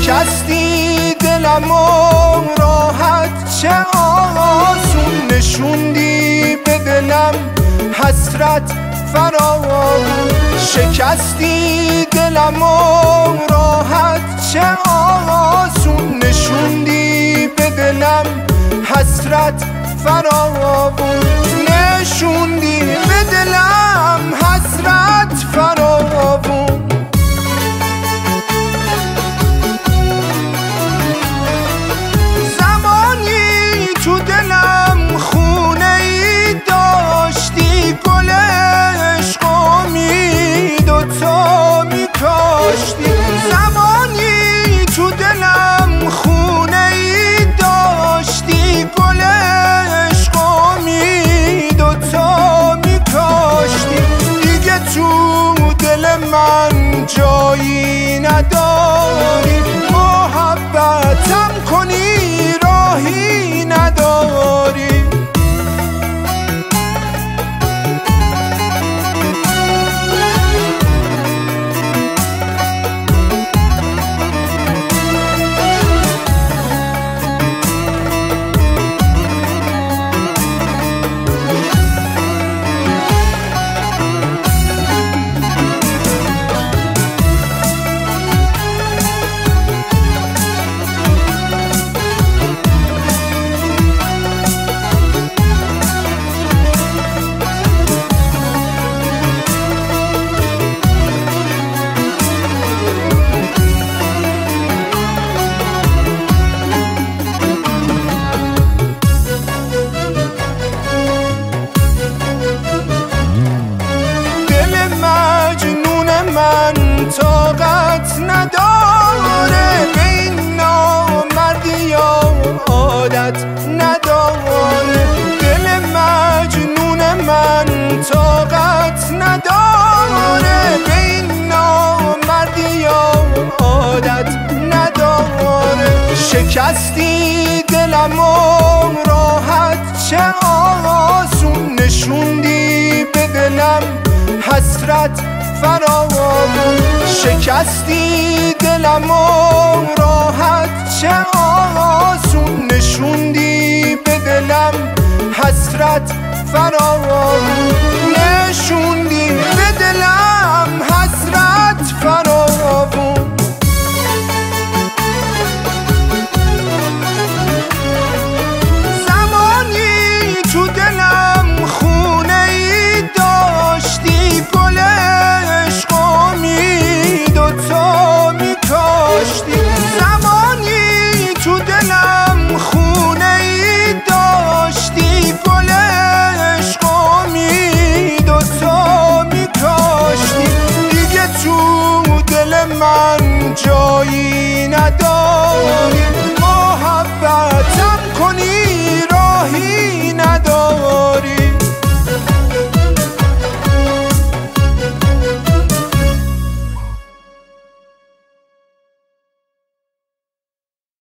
شکستی دلمو راحت چه آسون نشوندی به دلم حسرت فراوون شکستی دلمو راحت چه آسون نشوندی به دلم حسرت فراوون نشوندی به دلم حسرت فراوون زمانی تو دلم خونه ای داشتی گل عشق امید و تو میکاشتی زمانی تو دلم خونه ای داشتی گل عشق امید و تو میکاشتی دیگه تو دل من جایی نداری محبتم کنی راهی نداری طاقت نداره به این نامردی یا عادت نداره دل مجنون من طاقت نداره به این نامردی یا عادت نداره شکستی دلمو راحت چه آسون نشوندی به دلم حسرت فراوون شکستی دلمو راحت چه آسون نشوندی به دلم حسرت فراوون